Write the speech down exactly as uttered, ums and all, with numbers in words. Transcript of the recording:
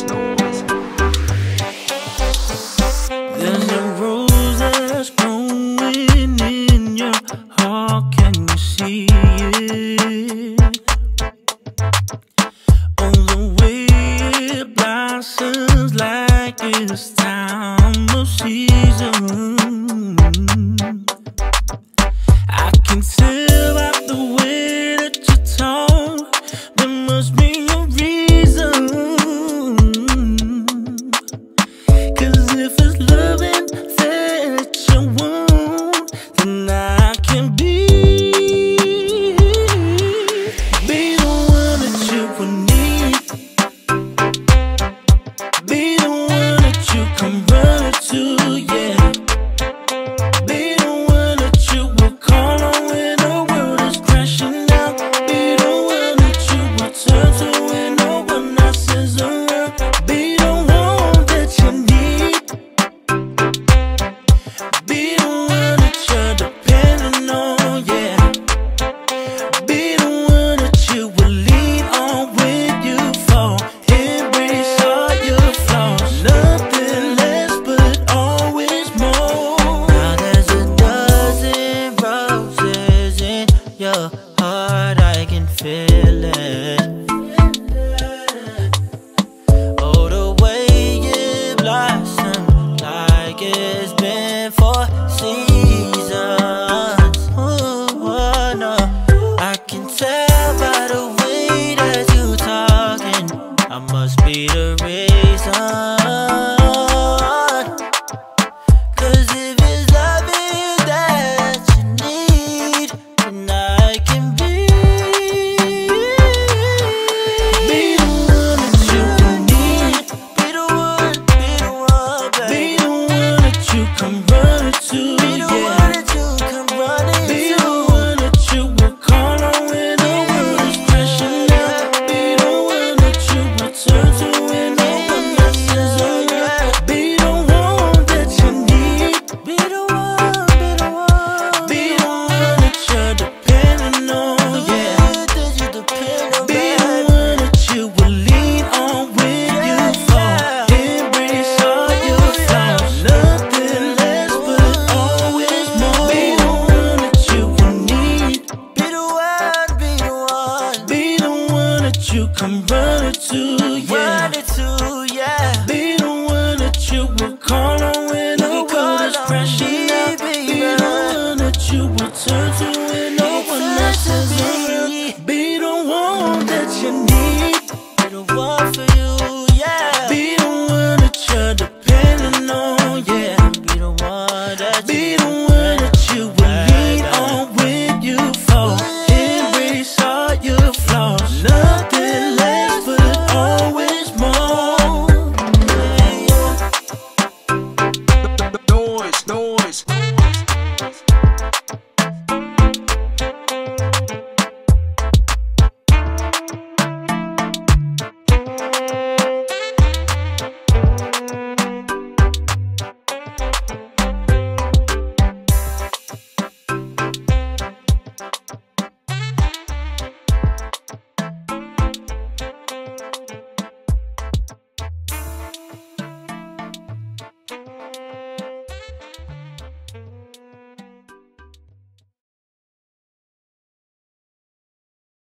There's a rose that's growing in your heart, can you see it? Oh, the way it blossoms like it's time of season. I can tell by the way that you talk, there must be a reason. Cause if it's loving that you want, then I can be Be the one that you would need, be the one that you come running to, yeah. Be the one that you will call on when the world is crashing down. Be the one that you will turn to when no one else is around. Be the one that you need, be the one that you're depending on, yeah. Be the one that you will lean on when you fall. Embrace all your flaws, nothing less but always more. Now there's a dozen roses in your heart, I can feel it. Oh, the way it blossomed like it's been for seasons. Ooh, oh, no. I can tell by the way that you talking, I must be the reason.